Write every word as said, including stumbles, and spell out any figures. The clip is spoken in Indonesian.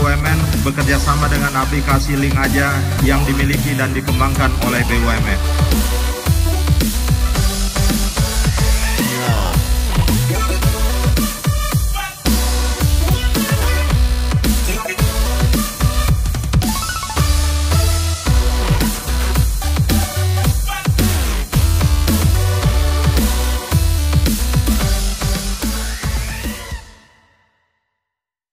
M N bekerja sama dengan aplikasi Link Aja yang dimiliki dan dikembangkan oleh B U M N.